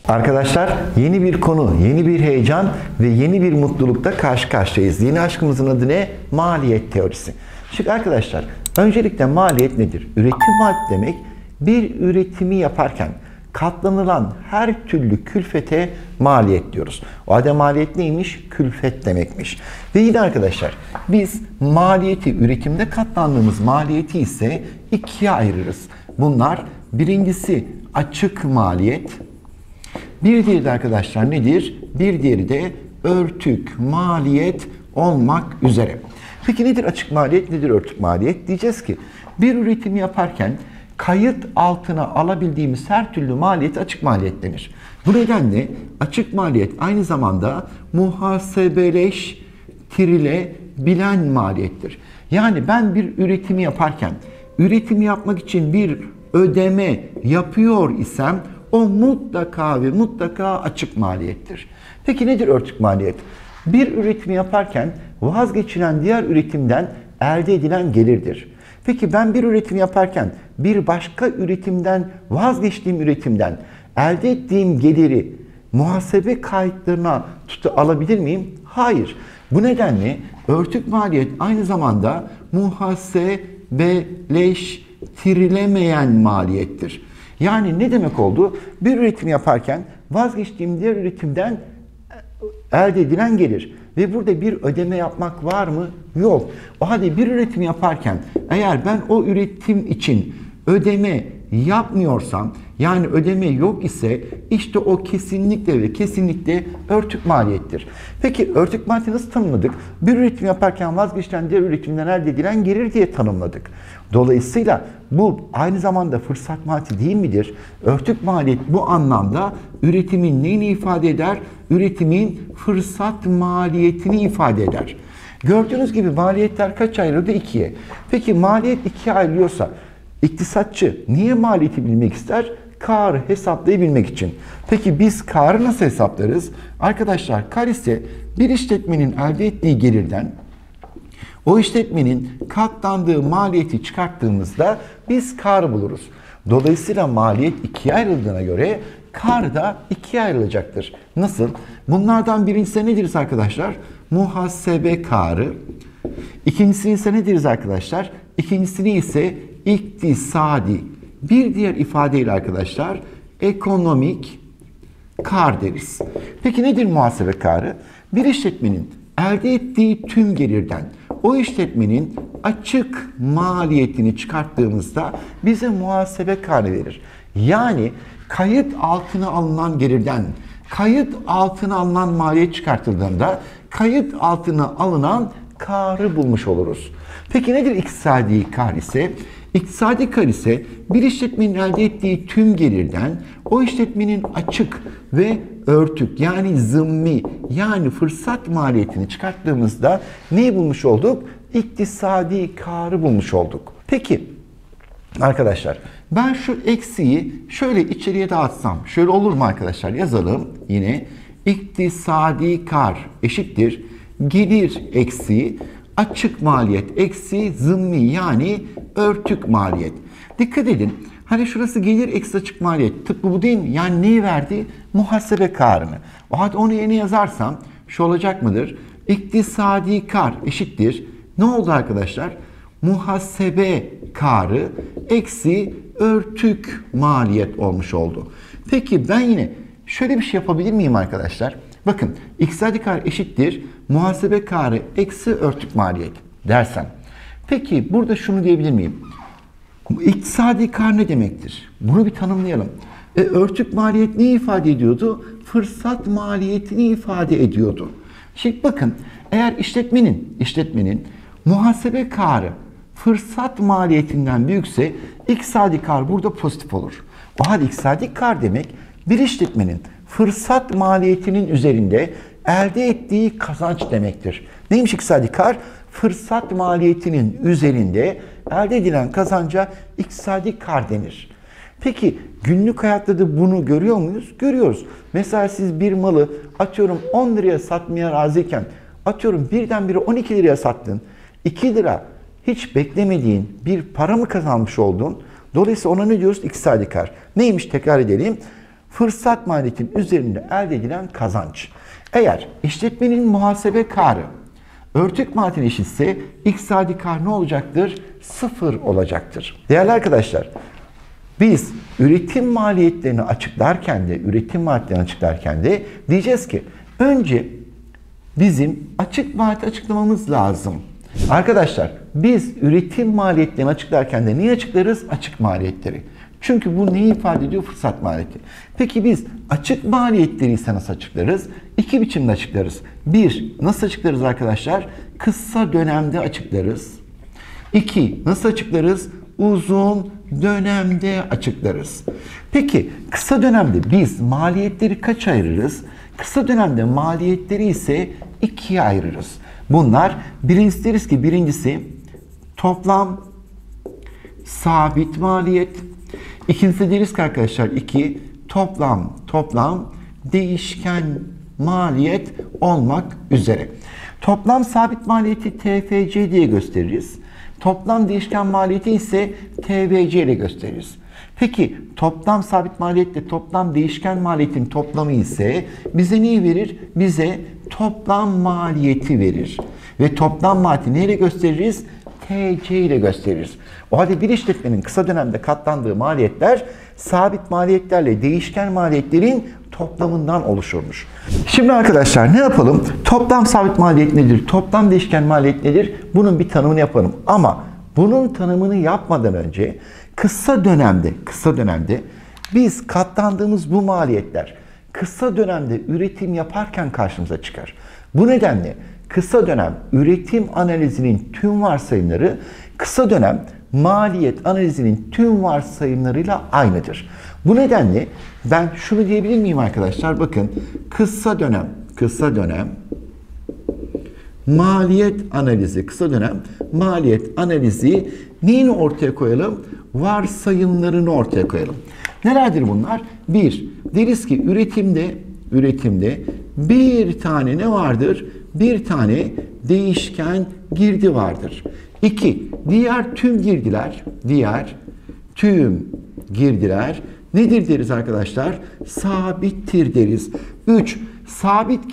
Arkadaşlar yeni bir konu, yeni bir heyecan ve yeni bir mutlulukta karşı karşıyayız. Yeni aşkımızın adı ne? Maliyet teorisi. Şimdi arkadaşlar öncelikle maliyet nedir? Üretim maliyeti demek bir üretimi yaparken katlanılan her türlü külfete maliyet diyoruz. O halde maliyet neymiş? Külfet demekmiş. Ve yine arkadaşlar biz maliyeti, üretimde katlandığımız maliyeti ise ikiye ayırırız. Bunlar birincisi açık maliyet. Bir diğeri de arkadaşlar nedir? Bir diğeri de örtük maliyet olmak üzere. Peki nedir açık maliyet, nedir örtük maliyet? Diyeceğiz ki bir üretimi yaparken kayıt altına alabildiğimiz her türlü maliyet açık maliyet denir. Bu nedenle açık maliyet aynı zamanda muhasebeleştirilebilen maliyettir. Yani ben bir üretimi yaparken, üretimi yapmak için bir ödeme yapıyor isem o mutlaka ve mutlaka açık maliyettir. Peki nedir örtük maliyet? Bir üretimi yaparken vazgeçilen diğer üretimden elde edilen gelirdir. Peki ben bir üretim yaparken bir başka üretimden, vazgeçtiğim üretimden elde ettiğim geliri muhasebe kayıtlarına alabilir miyim? Hayır. Bu nedenle örtük maliyet aynı zamanda muhasebeleştirilemeyen maliyettir. Yani ne demek oldu? Bir üretim yaparken vazgeçtiğim diğer üretimden elde edilen gelir. Ve burada bir ödeme yapmak var mı? Yok. O halde bir üretim yaparken eğer ben o üretim için ödeme yapmıyorsam, yani ödeme yok ise işte o kesinlikle ve kesinlikle örtük maliyettir. Peki örtük maliyeti nasıl tanımladık? Bir üretim yaparken vazgeçilen diğer üretimden elde edilen gelir diye tanımladık. Dolayısıyla bu aynı zamanda fırsat maliyeti değil midir? Örtük maliyet bu anlamda üretimin neyini ifade eder? Üretimin fırsat maliyetini ifade eder. Gördüğünüz gibi maliyetler kaç ayrıldı? İkiye. Peki maliyet ikiye ayrılıyorsa iktisatçı niye maliyeti bilmek ister? Kârı hesaplayabilmek için. Peki biz kârı nasıl hesaplarız? Arkadaşlar kâr ise bir işletmenin elde ettiği gelirden o işletmenin katlandığı maliyeti çıkarttığımızda biz kârı buluruz. Dolayısıyla maliyet ikiye ayrıldığına göre kâr da ikiye ayrılacaktır. Nasıl? Bunlardan birincisi nedir arkadaşlar? Muhasebe kârı. İkincisini ise ne deriz arkadaşlar? İkincisini ise iktisadi. Bir diğer ifadeyle arkadaşlar ekonomik kâr deriz. Peki nedir muhasebe kârı? Bir işletmenin elde ettiği tüm gelirden o işletmenin açık maliyetini çıkarttığımızda bize muhasebe kârı verir. Yani kayıt altına alınan gelirden kayıt altına alınan maliyet çıkartıldığında kayıt altına alınan kârı bulmuş oluruz. Peki nedir iktisadi kâr ise? İktisadi kâr ise bir işletmenin elde ettiği tüm gelirden o işletmenin açık ve örtük yani zımmi yani fırsat maliyetini çıkarttığımızda neyi bulmuş olduk? İktisadi kârı bulmuş olduk. Peki arkadaşlar ben şu eksiği şöyle içeriye dağıtsam şöyle olur mu arkadaşlar? Yazalım yine iktisadi kâr eşittir gelir eksiği açık maliyet eksi zımmi yani örtük maliyet. Dikkat edin. Hani şurası gelir eksi açık maliyet. Tıpkı bu değil mi? Yani neyi verdi? Muhasebe kârını. O halde onu yerine yazarsam şu olacak mıdır? İktisadi kâr eşittir. Ne oldu arkadaşlar? Muhasebe kârı eksi örtük maliyet olmuş oldu. Peki ben yine şöyle bir şey yapabilir miyim arkadaşlar? Bakın iktisadi kâr eşittir muhasebe kârı eksi örtük maliyet dersem. Peki burada şunu diyebilir miyim? İktisadi kâr ne demektir? Bunu bir tanımlayalım. Örtük maliyet ne ifade ediyordu? Fırsat maliyetini ifade ediyordu. Şimdi bakın eğer işletmenin muhasebe kârı fırsat maliyetinden büyükse iktisadi kâr burada pozitif olur. O halde iktisadi kâr demek bir işletmenin fırsat maliyetinin üzerinde elde ettiği kazanç demektir. Neymiş iktisadi kâr? Fırsat maliyetinin üzerinde elde edilen kazanca iktisadi kâr denir. Peki günlük hayatta da bunu görüyor muyuz? Görüyoruz. Mesela siz bir malı atıyorum 10 liraya satmaya razıyken atıyorum birdenbire 12 liraya sattın. 2 lira hiç beklemediğin bir para mı kazanmış oldun? Dolayısıyla ona ne diyoruz? İktisadi kâr. Neymiş tekrar edelim. fırsat maliyetin üzerinde elde edilen kazanç. Eğer işletmenin muhasebe karı örtük maliyetine eşitse iktisadi kar ne olacaktır? 0 olacaktır. Değerli arkadaşlar, biz üretim maliyetlerini açıklarken de diyeceğiz ki önce bizim açık maliyet açıklamamız lazım. Arkadaşlar biz üretim maliyetlerini açıklarken de niye açıklarız? Açık maliyetleri. Çünkü bu neyi ifade ediyor? Fırsat maliyeti. Peki biz açık maliyetleri ise nasıl açıklarız? İki biçimde açıklarız. Bir, nasıl açıklarız arkadaşlar? Kısa dönemde açıklarız. İki, nasıl açıklarız? Uzun dönemde açıklarız. Peki kısa dönemde biz maliyetleri kaç ayırırız? Kısa dönemde maliyetleri ise ikiye ayırırız. Bunlar birincisi toplam sabit maliyet. İkincisi deriz ki arkadaşlar toplam değişken maliyet olmak üzere. Toplam sabit maliyeti TFC diye gösteririz. Toplam değişken maliyeti ise TBC ile gösteririz. Peki toplam sabit maliyetle toplam değişken maliyetin toplamı ise bize neyi verir? Bize toplam maliyeti verir. Ve toplam maliyeti neyle gösteririz? TC ile gösteririz. O halde bir işletmenin kısa dönemde katlandığı maliyetler sabit maliyetlerle değişken maliyetlerin toplamından oluşurmuş. Şimdi arkadaşlar ne yapalım? Toplam sabit maliyet nedir? Toplam değişken maliyet nedir? Bunun bir tanımını yapalım. Ama bunun tanımını yapmadan önce kısa dönemde biz katlandığımız bu maliyetler kısa dönemde üretim yaparken karşımıza çıkar. Bu nedenle kısa dönem üretim analizinin tüm varsayımları kısa dönem maliyet analizinin tüm varsayımlarıyla aynıdır. Bu nedenle ben şunu diyebilir miyim arkadaşlar? Bakın kısa dönem maliyet analizi neyini ortaya koyalım? Varsayımlarını ortaya koyalım. Nelerdir bunlar? Bir, deriz ki üretimde bir tane ne vardır? Bir tane değişken girdi vardır. İki, diğer tüm girdiler nedir deriz arkadaşlar? Sabittir deriz. Üç, sabit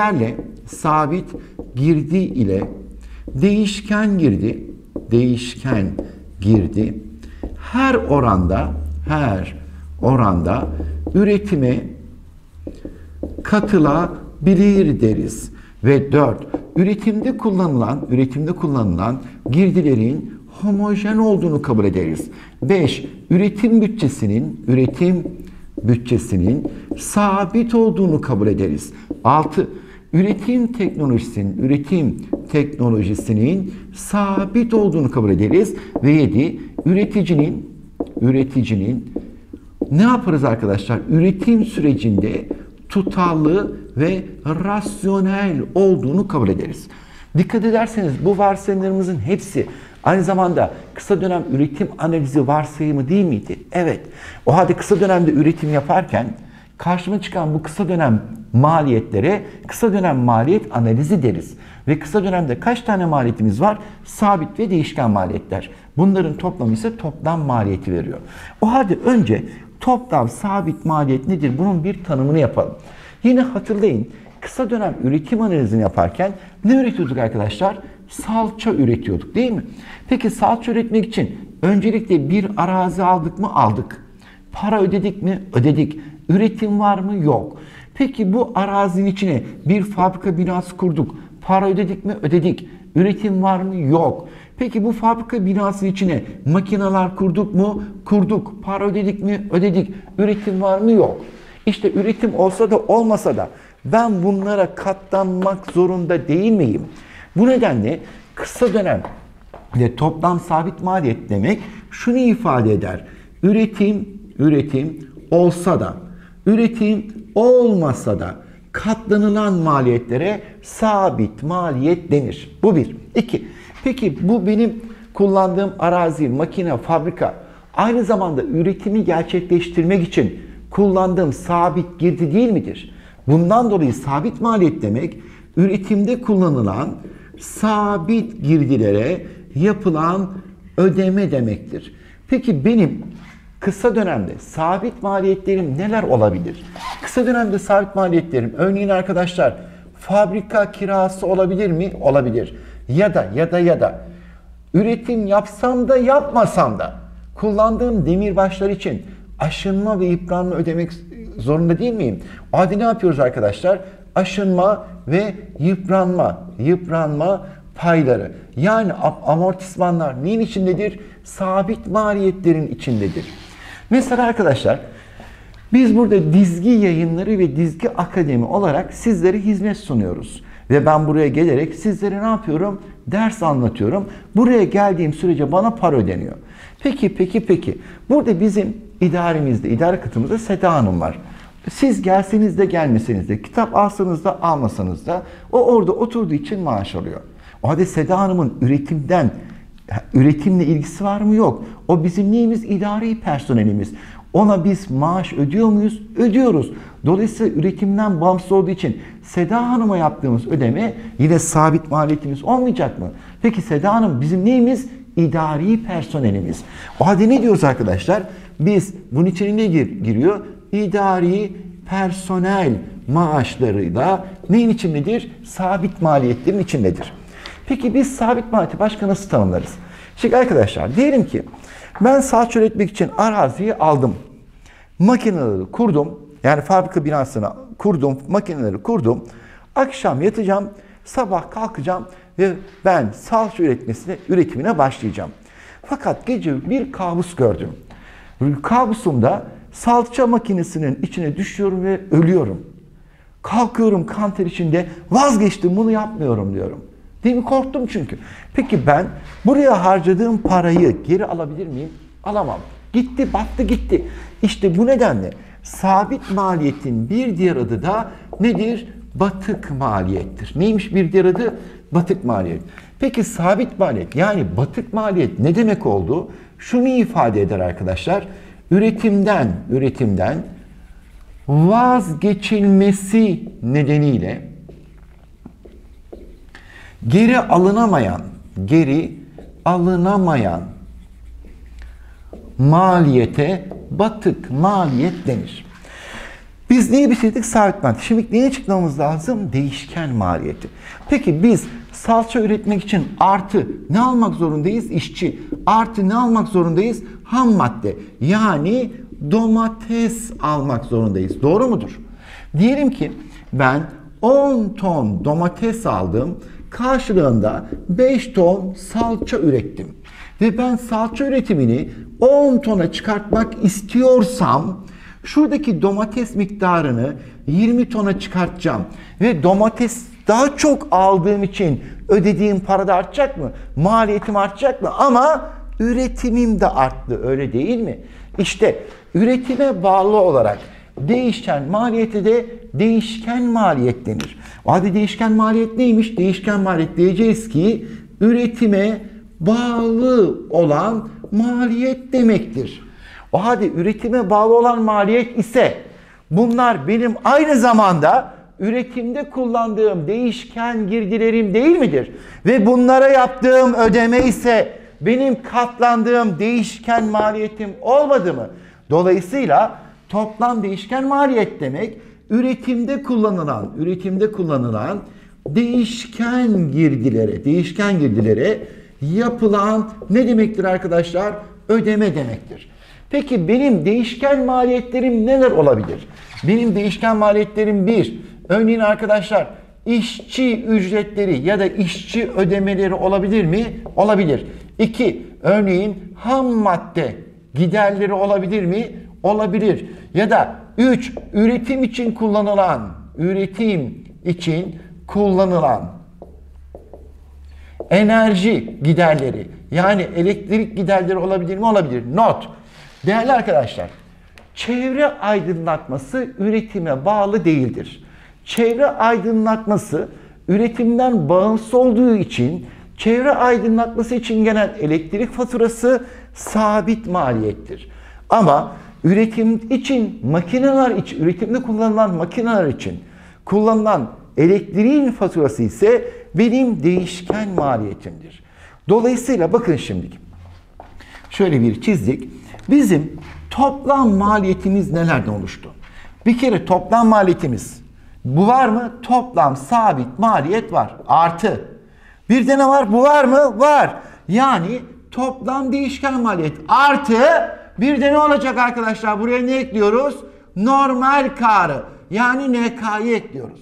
girdi ile değişken girdi her oranda üretime katılabilir deriz. Ve 4. Üretimde kullanılan girdilerin homojen olduğunu kabul ederiz. 5. Üretim bütçesinin sabit olduğunu kabul ederiz. 6. Üretim teknolojisinin sabit olduğunu kabul ederiz. Ve 7. Üreticinin ne yaparız arkadaşlar? Üretim sürecinde tutarlı ve rasyonel olduğunu kabul ederiz. Dikkat ederseniz bu varsayımlarımızın hepsi aynı zamanda kısa dönem üretim analizi varsayımı değil miydi? Evet. O halde kısa dönemde üretim yaparken karşıma çıkan bu kısa dönem maliyetlere kısa dönem maliyet analizi deriz. Ve kısa dönemde kaç tane maliyetimiz var? Sabit ve değişken maliyetler. Bunların toplamı ise toplam maliyeti veriyor. O halde önce toplam sabit maliyet nedir? Bunun bir tanımını yapalım. Yine hatırlayın, kısa dönem üretim analizini yaparken ne üretiyorduk arkadaşlar? Salça üretiyorduk değil mi? Peki salça üretmek için öncelikle bir arazi aldık mı? Aldık. Para ödedik mi? Ödedik. Üretim var mı? Yok. Peki bu arazinin içine bir fabrika binası kurduk. Para ödedik mi? Ödedik. Üretim var mı? Yok. Peki bu fabrika binasının içine makineler kurduk mu? Kurduk. Para ödedik mi? Ödedik. Üretim var mı? Yok. İşte üretim olsa da olmasa da ben bunlara katlanmak zorunda değil miyim? Bu nedenle kısa dönemde toplam sabit maliyet demek şunu ifade eder. Üretim olsa da, üretim olmasa da katlanılan maliyetlere sabit maliyet denir. Bu bir. İki. Peki bu benim kullandığım arazi, makine, fabrika aynı zamanda üretimi gerçekleştirmek için kullandığım sabit girdi değil midir? Bundan dolayı sabit maliyet demek üretimde kullanılan sabit girdilere yapılan ödeme demektir. Peki benim kısa dönemde sabit maliyetlerim neler olabilir? Kısa dönemde sabit maliyetlerim, örneğin arkadaşlar, fabrika kirası olabilir mi? Olabilir. Ya da üretim yapsam da yapmasam da kullandığım demirbaşlar için aşınma ve yıpranma ödemek zorunda değil miyim? O halde ne yapıyoruz arkadaşlar? Aşınma ve yıpranma payları. Yani amortismanlar neyin içindedir? Sabit maliyetlerin içindedir. Mesela arkadaşlar, biz burada Dizgi Yayınları ve Dizgi Akademi olarak sizlere hizmet sunuyoruz. Ve ben buraya gelerek sizlere ne yapıyorum? Ders anlatıyorum. Buraya geldiğim sürece bana para ödeniyor. Peki. Burada bizim idaremizde, idare katımızda Seda Hanım var. Siz gelseniz de gelmeseniz de, kitap alsanız da almasanız da o orada oturduğu için maaş alıyor. O halde Seda Hanım'ın üretimle ilgisi var mı? Yok. O bizim neyimiz? İdari personelimiz. Ona biz maaş ödüyor muyuz? Ödüyoruz. Dolayısıyla üretimden bağımsız olduğu için Seda Hanım'a yaptığımız ödeme yine sabit maliyetimiz olmayacak mı? Peki Seda Hanım bizim neyimiz? İdari personelimiz. O halde ne diyoruz arkadaşlar? Biz bunun içine ne giriyor? İdari personel maaşlarıyla neyin içindedir? Sabit maliyetlerin içindedir. Peki biz sabit maliyeti başka nasıl tanımlarız? Şimdi arkadaşlar diyelim ki ben salça üretmek için araziyi aldım. Makineleri kurdum. Yani fabrika binasını kurdum. Makineleri kurdum. Akşam yatacağım. Sabah kalkacağım ve ben salça üretimine başlayacağım. Fakat gece bir kabus gördüm. Kabusumda salça makinesinin içine düşüyorum ve ölüyorum. Kalkıyorum kan ter içinde, vazgeçtim, bunu yapmıyorum diyorum. Değil mi? Korktum çünkü. Peki ben buraya harcadığım parayı geri alabilir miyim? Alamam. Gitti, battı gitti. İşte bu nedenle sabit maliyetin bir diğer adı da nedir? Batık maliyettir. Neymiş bir diğer adı? Batık maliyet. Peki sabit maliyet, yani batık maliyet ne demek oldu? Şunu ifade eder arkadaşlar. Üretimden vazgeçilmesi nedeniyle geri alınamayan maliyete batık maliyet denir. Biz neyi bitirdik? Sabit maliyet. Şimdi neye çıkmamız lazım? Değişken maliyeti. Peki biz salça üretmek için artı ne almak zorundayız? İşçi. Artı ne almak zorundayız? Ham madde. Yani domates almak zorundayız. Doğru mudur? Diyelim ki ben 10 ton domates aldım. Karşılığında 5 ton salça ürettim. Ve ben salça üretimini 10 tona çıkartmak istiyorsam şuradaki domates miktarını 20 tona çıkartacağım. Ve domates daha çok aldığım için ödediğim para da artacak mı? Maliyetim artacak mı? Ama üretimim de arttı. Öyle değil mi? İşte üretime bağlı olarak değişen maliyete de değişken maliyet denir. O halde değişken maliyet neymiş? Değişken maliyet diyeceğiz ki üretime bağlı olan maliyet demektir. O halde üretime bağlı olan maliyet ise bunlar benim aynı zamanda üretimde kullandığım değişken girdilerim değil midir? Ve bunlara yaptığım ödeme ise benim katlandığım değişken maliyetim olmadı mı? Dolayısıyla toplam değişken maliyet demek üretimde kullanılan değişken girdilere yapılan ne demektir arkadaşlar? Ödeme demektir. Peki benim değişken maliyetlerim neler olabilir? Benim değişken maliyetlerim 1. Örneğin arkadaşlar işçi ücretleri ya da işçi ödemeleri olabilir mi? Olabilir. 2. Örneğin ham madde giderleri olabilir mi? Olabilir. Ya da 3. Üretim için kullanılan enerji giderleri, yani elektrik giderleri olabilir mi? Olabilir. Not. Değerli arkadaşlar, çevre aydınlatması üretime bağlı değildir. Çevre aydınlatması üretimden bağımsız olduğu için çevre aydınlatması için gelen elektrik faturası sabit maliyettir. Ama üretim için üretimde kullanılan makineler için kullanılan elektriğin faturası ise benim değişken maliyetimdir. Dolayısıyla bakın şimdi şöyle bir çizdik. Bizim toplam maliyetimiz nelerden oluştu? Bir kere toplam maliyetimiz. Bu var mı? Toplam sabit maliyet var. Artı. Bir de ne var? Bu var mı? Var. Yani toplam değişken maliyet artı bir de ne olacak arkadaşlar? Buraya ne ekliyoruz? Normal karı. Yani NK'yı ekliyoruz.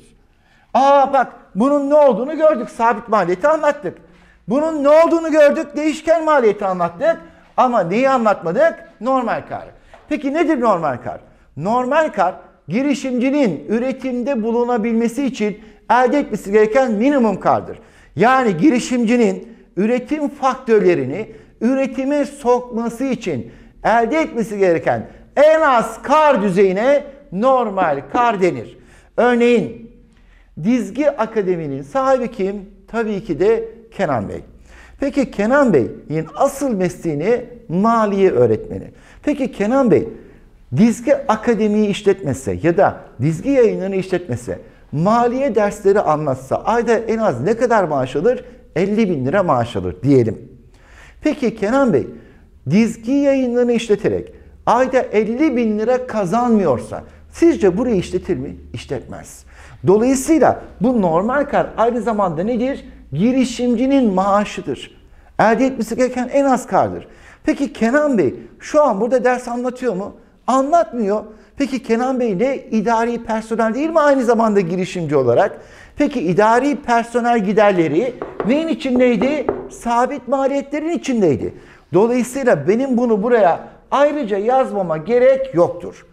Bak bunun ne olduğunu gördük. Sabit maliyeti anlattık. Bunun ne olduğunu gördük. Değişken maliyeti anlattık. Ama neyi anlatmadık? Normal kar. Peki nedir normal kar? Normal kar girişimcinin üretimde bulunabilmesi için elde etmesi gereken minimum kardır. Yani girişimcinin üretim faktörlerini üretime sokması için elde etmesi gereken en az kar düzeyine normal kar denir. Örneğin Dizgi Akademi'nin sahibi kim? Tabii ki de Kenan Bey. Peki Kenan Bey'in asıl mesleğini maliye öğretmeni. Peki Kenan Bey Dizgi Akademi'yi işletmese ya da Dizgi Yayınları'nı işletmese, maliye dersleri anlatsa ayda en az ne kadar maaş alır? 50.000 lira maaş alır diyelim. Peki Kenan Bey Dizgi Yayınları'nı işleterek ayda 50.000 lira kazanmıyorsa sizce burayı işletir mi? İşletmez. Dolayısıyla bu normal kar aynı zamanda nedir? Girişimcinin maaşıdır. Elde etmesi gereken en az kardır. Peki Kenan Bey şu an burada ders anlatıyor mu? Anlatmıyor. Peki Kenan Bey ne? İdari personel değil mi aynı zamanda girişimci olarak? Peki idari personel giderleri neyin içindeydi? Sabit maliyetlerin içindeydi. Dolayısıyla benim bunu buraya ayrıca yazmama gerek yoktur.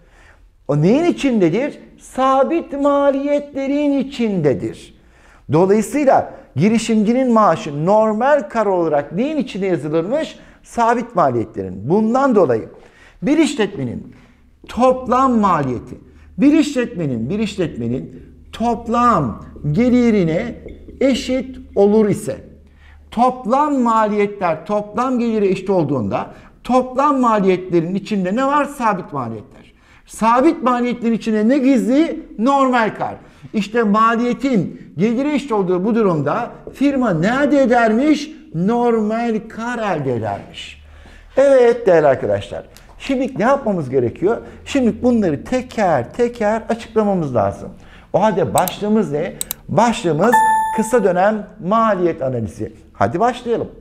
O neyin içindedir? Sabit maliyetlerin içindedir. Dolayısıyla girişimcinin maaşı normal kar olarak neyin içine yazılırmış? Sabit maliyetlerin. Bundan dolayı bir işletmenin toplam maliyeti, bir işletmenin toplam gelirine eşit olur ise, toplam maliyetler toplam gelire eşit olduğunda toplam maliyetlerin içinde ne var? Sabit maliyetler. Sabit maliyetlerin içinde ne gizli? Normal kar. İşte maliyetin gelire eşit olduğu bu durumda firma ne elde edermiş? Normal kar elde edermiş. Evet değerli arkadaşlar. Şimdi ne yapmamız gerekiyor? Şimdi bunları teker teker açıklamamız lazım. O halde başlığımız ne? Başlığımız kısa dönem maliyet analizi. Hadi başlayalım.